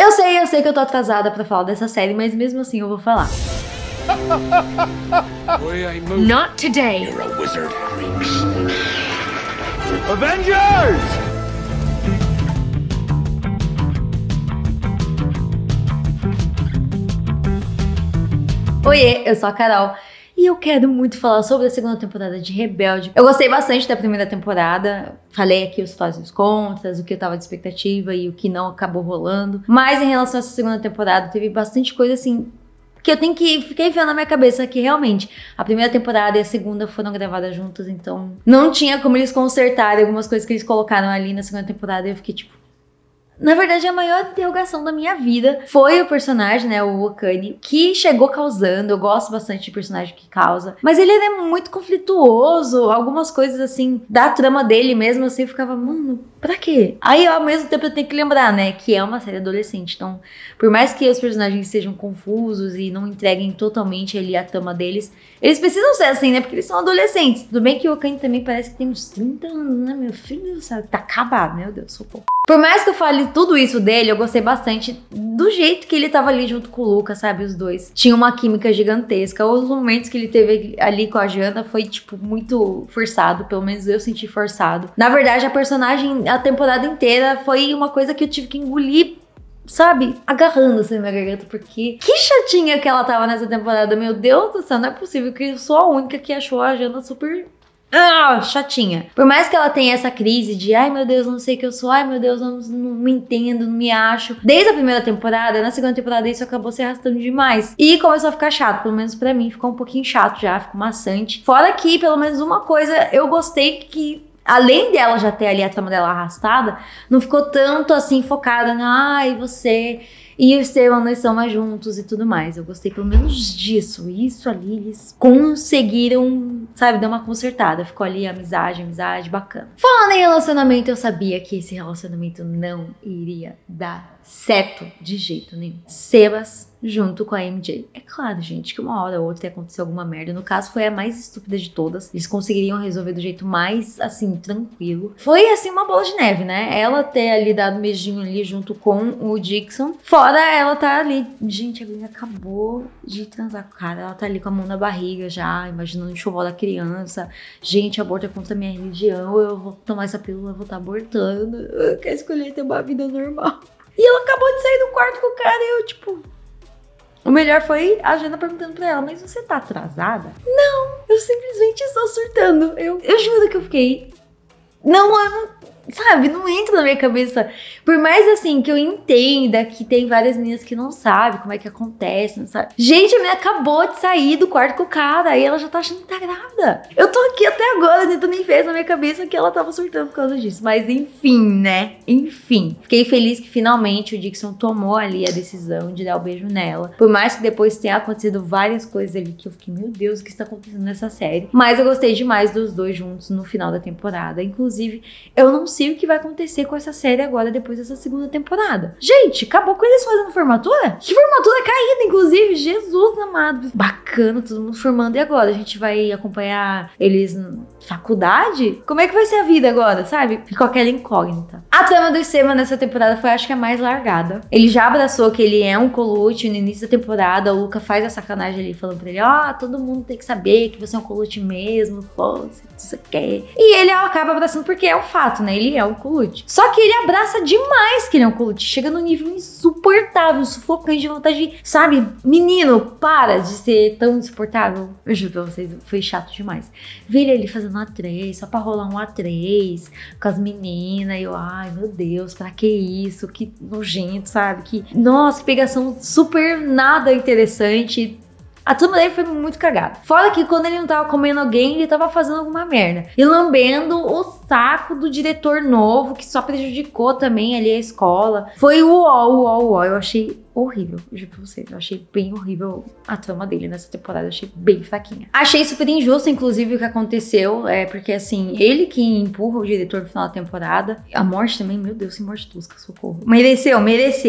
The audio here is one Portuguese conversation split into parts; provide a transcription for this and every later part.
Eu sei que eu tô atrasada pra falar dessa série, mas mesmo assim eu vou falar. Not today. You're a wizard. Avengers! Oiê, eu sou a Carol e eu quero muito falar sobre a segunda temporada de Rebelde. Eu gostei bastante da primeira temporada, falei aqui os prós e os contras, o que eu tava de expectativa e o que não acabou rolando. Mas em relação a essa segunda temporada, teve bastante coisa assim que eu fiquei vendo na minha cabeça que realmente a primeira temporada e a segunda foram gravadas juntas, então não tinha como eles consertarem algumas coisas que eles colocaram ali na segunda temporada e eu fiquei tipo... Na verdade, a maior interrogação da minha vida foi o personagem, né, o Okane, que chegou causando. Eu gosto bastante de personagem que causa, mas ele é muito conflituoso. Algumas coisas, assim, da trama dele mesmo, assim, eu ficava, mano, pra quê? Aí, ao mesmo tempo, eu tenho que lembrar, né, que é uma série adolescente. Então, por mais que os personagens sejam confusos e não entreguem totalmente ali a trama deles, eles precisam ser assim, né, porque eles são adolescentes. Tudo bem que o Okane também parece que tem uns 30 anos, né, meu filho, sabe? Tá acabado, meu Deus, socorro. Por mais que eu fale tudo isso dele, eu gostei bastante do jeito que ele tava ali junto com o Lucas, sabe? Os dois tinham uma química gigantesca. Os momentos que ele teve ali com a Jana foi, tipo, muito forçado. Pelo menos eu senti forçado. Na verdade, a personagem, a temporada inteira, foi uma coisa que eu tive que engolir, sabe? Agarrando assim na minha garganta, porque que chatinha que ela tava nessa temporada. Meu Deus do céu, não é possível que eu sou a única que achou a Jana super... chatinha. Por mais que ela tenha essa crise de ai meu Deus, não sei o que eu sou, ai meu Deus, não me entendo, não me acho. Desde a primeira temporada, na segunda temporada isso acabou se arrastando demais. E começou a ficar chato, pelo menos pra mim ficou um pouquinho chato já, ficou maçante. Fora que, pelo menos uma coisa, eu gostei que além dela já ter ali a trama dela arrastada, não ficou tanto assim focada na ai você e o Esteban nós estamos mais juntos e tudo mais. Eu gostei pelo menos disso. Isso ali eles conseguiram, sabe, dar uma consertada. Ficou ali amizade bacana. Falando em relacionamento, eu sabia que esse relacionamento não iria dar certo de jeito nenhum. Sebas junto com a MJ. É claro, gente, que uma hora ou outra ia acontecer alguma merda. No caso, foi a mais estúpida de todas. Eles conseguiriam resolver do jeito mais, assim, tranquilo. Foi, assim, uma bola de neve, né? Ela ter ali dado um beijinho ali junto com o Dixon. Fora ela tá ali... Gente, a menina acabou de transar com o cara. Ela tá ali com a mão na barriga já, imaginando o enxoval da criança. Gente, aborto é contra a minha religião. Eu vou tomar essa pílula, eu vou estar abortando. Eu quero escolher ter uma vida normal. E ela acabou de sair do quarto com o cara e eu, tipo... O melhor foi a Jana perguntando pra ela, mas você tá atrasada? Não, eu simplesmente estou surtando. Eu juro que eu fiquei... Sabe, não entra na minha cabeça. Por mais assim que eu entenda que tem várias meninas que não sabem como é que acontece, não sabe? Gente, a menina acabou de sair do quarto com o cara e ela já tá achando que tá grávida. Eu tô aqui até agora tentando enfiar na minha cabeça que ela tava surtando por causa disso. Mas enfim, né? Enfim. Fiquei feliz que finalmente o Dixon tomou ali a decisão de dar o beijo nela. Por mais que depois tenha acontecido várias coisas ali que eu fiquei, meu Deus, o que está acontecendo nessa série? Mas eu gostei demais dos dois juntos no final da temporada. Inclusive, eu não sei o que vai acontecer com essa série agora depois dessa segunda temporada. Gente, acabou com eles fazendo formatura? Que formatura caída, inclusive. Jesus amado. Bacana, todo mundo formando. E agora? A gente vai acompanhar eles na faculdade? Como é que vai ser a vida agora, sabe? Ficou aquela incógnita. A trama do Esteban nessa temporada foi, acho que, a mais largada. Ele já abraçou que ele é um colute no início da temporada. O Luca faz a sacanagem ali, falando pra ele, todo mundo tem que saber que você é um colute mesmo. Pô, você quer. E ele acaba abraçando porque é um fato, né? Ele é um colute. Só que ele abraça demais que ele é um colute. Chega num nível insuportável, sufocante, de vontade de, sabe? Menino, para de ser tão insuportável. Eu juro pra vocês, foi chato demais. Ver ele fazendo um A3, só pra rolar um A3 com as meninas. E eu, ai meu Deus, pra que isso? Que nojento, sabe? Que, nossa, pegação super nada interessante. A turma dele foi muito cagada. Fora que quando ele não tava comendo alguém, ele tava fazendo alguma merda. E lambendo o saco do diretor novo, que só prejudicou também ali a escola. Foi uó. Eu achei horrível, eu juro pra vocês. Eu achei bem horrível a trama dele nessa temporada. Eu achei bem fraquinha. Achei super injusto, inclusive, o que aconteceu. Porque, assim, ele que empurra o diretor no final da temporada. A morte também, meu Deus, que morte tosca, socorro. Mereceu.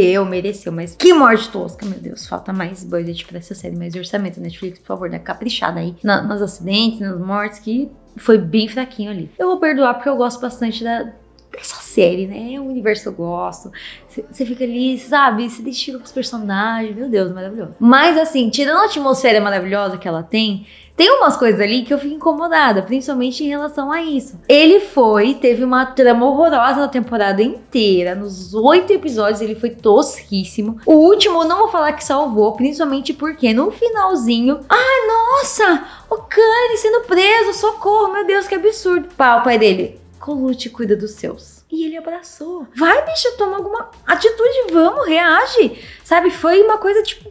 Mas que morte tosca, meu Deus. Falta mais budget pra essa série, mais orçamento. Netflix, por favor, né? Caprichada aí nos acidentes, nas mortes, que foi bem fraquinho ali. Eu vou perdoar porque eu gosto bastante essa série, né? É um universo que eu gosto. Você fica ali, sabe? Se identifica com os personagens. Meu Deus, maravilhoso. Mas assim, tirando a atmosfera maravilhosa que ela tem umas coisas ali que eu fico incomodada, principalmente em relação a isso. Ele teve uma trama horrorosa na temporada inteira. Nos 8 episódios ele foi tosquíssimo. O último, não vou falar que salvou, principalmente porque no finalzinho... Ai, nossa! O Kanye sendo preso, socorro, meu Deus, que absurdo. O pai dele, Colucci, cuida dos seus. E ele abraçou. Vai, bicho, toma alguma atitude, vamos, reage. Sabe, foi uma coisa tipo...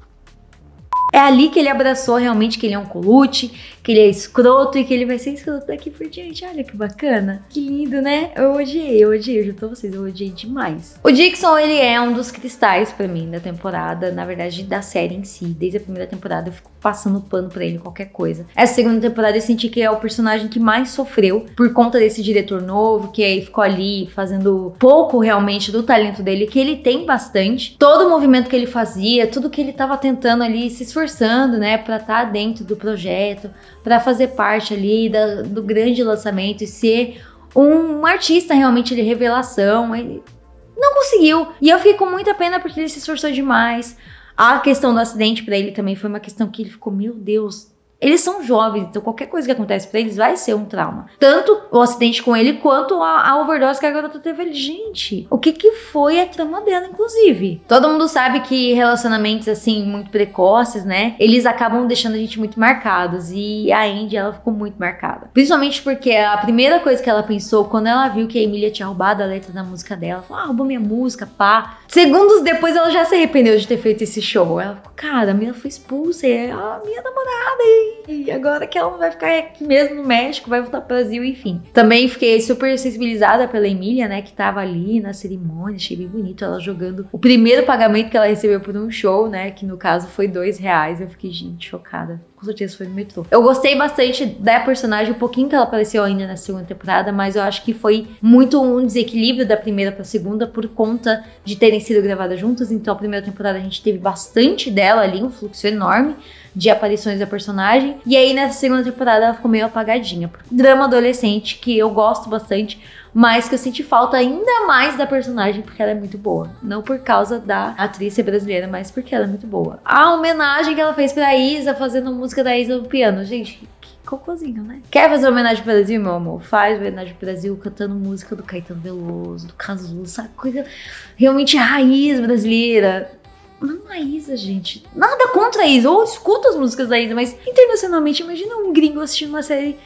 É ali que ele abraçou realmente que ele é um Colucci, que ele é escroto e que ele vai ser escroto daqui por diante. Olha que bacana. Que lindo, né? Eu odiei, eu juro pra vocês, eu odiei demais. O Dixon, ele é um dos cristais pra mim da temporada, na verdade da série em si. Desde a primeira temporada eu fico passando pano pra ele, qualquer coisa. Essa segunda temporada eu senti que é o personagem que mais sofreu por conta desse diretor novo, que aí ficou ali fazendo pouco realmente do talento dele, que ele tem bastante. Todo o movimento que ele fazia, tudo que ele tava tentando ali, se esforçando, né, pra estar dentro do projeto, pra fazer parte ali do grande lançamento e ser um artista realmente de revelação. Ele não conseguiu. E eu fiquei com muita pena porque ele se esforçou demais. A questão do acidente pra ele também foi uma questão que ele ficou, meu Deus, eles são jovens, então qualquer coisa que acontece pra eles vai ser um trauma. Tanto o acidente com ele, quanto a overdose que a garota teve ali. Gente, o que foi a trama dela, inclusive? Todo mundo sabe que relacionamentos, assim, muito precoces, né, eles acabam deixando a gente muito marcados. E a Andy, ela ficou muito marcada. Principalmente porque a primeira coisa que ela pensou, quando ela viu que a Emília tinha roubado a letra da música dela, falou, roubou minha música, pá. Segundos depois, ela já se arrependeu de ter feito esse show. Ela ficou, cara, a menina foi expulsa, é a minha namorada, e agora que ela não vai ficar aqui mesmo no México, vai voltar pro Brasil, enfim. Também fiquei super sensibilizada pela Emília, né, que tava ali na cerimônia, achei bem bonito ela jogando o primeiro pagamento que ela recebeu por um show, né, que no caso foi R$2. Eu fiquei, gente, chocada. Com certeza foi no metrô. Eu gostei bastante da personagem, um pouquinho que ela apareceu ainda na segunda temporada, mas eu acho que foi muito um desequilíbrio da primeira pra segunda por conta de terem sido gravadas juntas. Então a primeira temporada a gente teve bastante dela ali, um fluxo enorme de aparições da personagem. E aí nessa segunda temporada ela ficou meio apagadinha. Drama adolescente que eu gosto bastante, mas que eu senti falta ainda mais da personagem porque ela é muito boa. Não por causa da atriz ser brasileira, mas porque ela é muito boa. A homenagem que ela fez pra Isa, fazendo música da Isa no piano. Gente, que cocôzinho, né? Quer fazer homenagem pro Brasil, meu amor? Faz homenagem pro Brasil cantando música do Caetano Veloso, do Cazuza, sabe? Coisa realmente raiz brasileira. Não a Isa, gente. Nada contra a Isa. Ou escuta as músicas da Isa, mas internacionalmente, imagina um gringo assistindo uma série,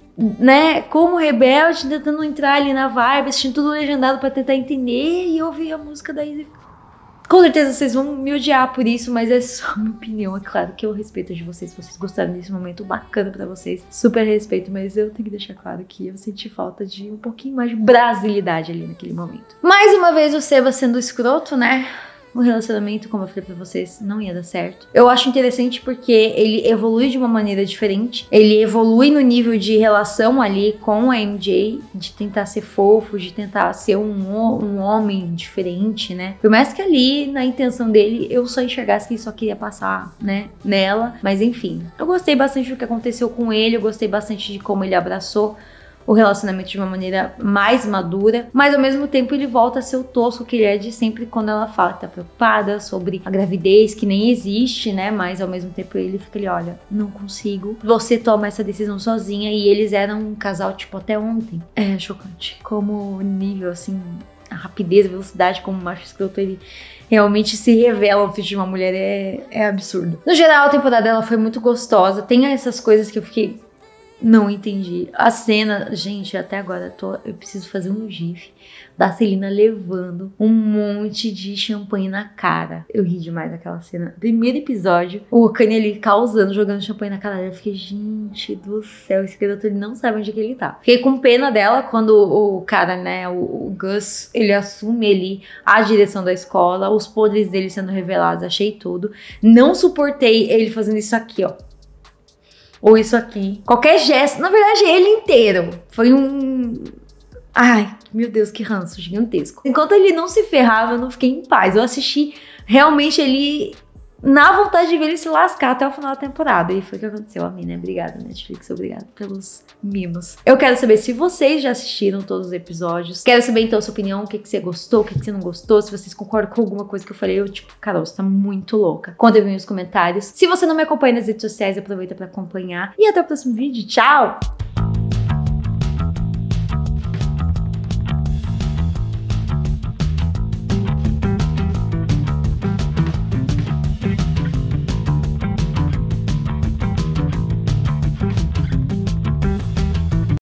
né, como Rebelde, tentando entrar ali na vibe, assistindo tudo legendado pra tentar entender e ouvir a música da Isa. Com certeza vocês vão me odiar por isso, mas é só a minha opinião. É claro que eu respeito de vocês, se vocês gostaram desse momento bacana pra vocês, super respeito, mas eu tenho que deixar claro que eu senti falta de um pouquinho mais de brasilidade ali naquele momento. Mais uma vez o Seba sendo escroto, né? O relacionamento, como eu falei pra vocês, não ia dar certo. Eu acho interessante porque ele evolui de uma maneira diferente. Ele evolui no nível de relação ali com a MJ, de tentar ser fofo, de tentar ser um homem diferente, né? Por mais que ali, na intenção dele, eu só enxergasse que ele só queria passar, né, nela. Mas enfim, eu gostei bastante do que aconteceu com ele, eu gostei bastante de como ele abraçou o relacionamento de uma maneira mais madura, mas ao mesmo tempo ele volta a ser o tosco que ele é de sempre quando ela fala que tá preocupada sobre a gravidez, que nem existe, né, mas ao mesmo tempo ele fica ali, olha, não consigo, você toma essa decisão sozinha, e eles eram um casal tipo até ontem. É chocante, como nível assim, a rapidez, a velocidade como o macho escroto ele realmente se revela no filho de uma mulher é absurdo. No geral a temporada dela foi muito gostosa, tem essas coisas que eu fiquei, não entendi. A cena, gente, até agora eu preciso fazer um gif da Celina levando um monte de champanhe na cara. Eu ri demais daquela cena. Primeiro episódio, o Kanye ali causando, jogando champanhe na cara dela. Eu fiquei, gente do céu, esse garoto ele não sabe onde é que ele tá. Fiquei com pena dela quando o cara, né, o Gus, ele assume ali a direção da escola, os podres dele sendo revelados, achei tudo. Não suportei ele fazendo isso aqui, ó. Ou isso aqui. Qualquer gesto. Na verdade, ele inteiro. Foi um... Ai, meu Deus, que ranço gigantesco. Enquanto ele não se ferrava, eu não fiquei em paz. Eu assisti realmente ele na vontade de ver ele se lascar até o final da temporada. E foi o que aconteceu. Amém, né? Obrigada, Netflix. Obrigada pelos mimos. Eu quero saber se vocês já assistiram todos os episódios. Quero saber, então, a sua opinião. O que você gostou, o que você não gostou. Se vocês concordam com alguma coisa que eu falei. Eu, tipo, Carol, você tá muito louca. Conta aí nos comentários. Se você não me acompanha nas redes sociais, aproveita pra acompanhar. E até o próximo vídeo. Tchau!